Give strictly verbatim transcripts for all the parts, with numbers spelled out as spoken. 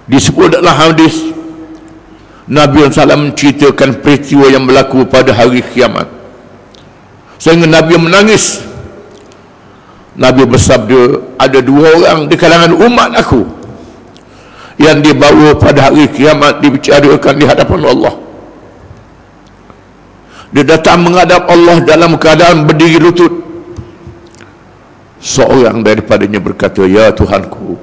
Disebut dalam hadis Nabi sallallahu alaihi wasallam menceritakan peristiwa yang berlaku pada hari kiamat, sehingga Nabi menangis. Nabi bersabda, ada dua orang di kalangan umat aku yang dibawa pada hari kiamat dibicarakan di hadapan Allah. Dia datang menghadap Allah dalam keadaan berdiri lutut. Seorang daripadanya berkata, ya Tuhanku,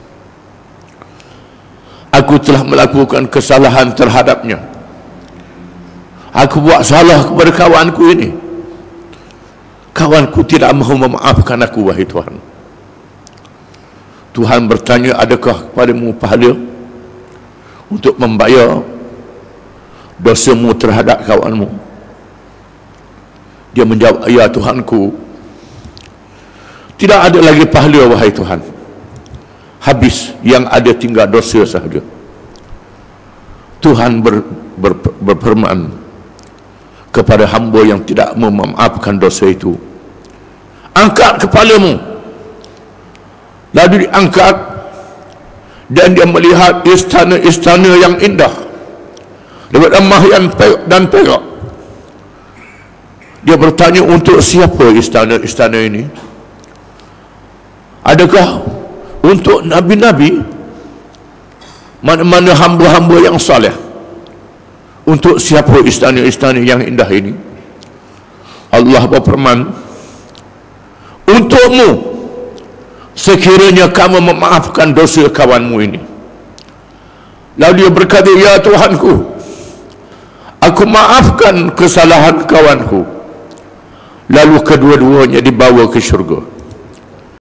aku telah melakukan kesalahan terhadapnya. Aku buat salah kepada kawanku ini. Kawanku tidak mahu memaafkan aku, wahai Tuhan. Tuhan bertanya, adakah kepadamu pahala untuk membayar dosamu terhadap kawanmu? Dia menjawab, ya Tuhanku, tidak ada lagi pahala, wahai Tuhan. Habis, yang ada tinggal dosa sahaja. Tuhan ber, ber, berfirman kepada hamba yang tidak memaafkan dosa itu, angkat kepalamu. Lalu diangkat, dan dia melihat istana-istana yang indah dengan emas dan perak. Dia bertanya, untuk siapa istana-istana ini? Adakah untuk nabi-nabi? Mana-mana hamba-hamba yang saleh? Untuk siapa istana-istana yang indah ini? Allah berfirman, untukmu, sekiranya kamu memaafkan dosa kawanmu ini. Lalu dia berkata, ya Tuhanku, aku maafkan kesalahan kawanku. Lalu kedua-duanya dibawa ke syurga.